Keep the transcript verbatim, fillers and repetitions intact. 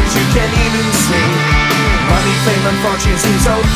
you can even see. Money, fame and fortune seem so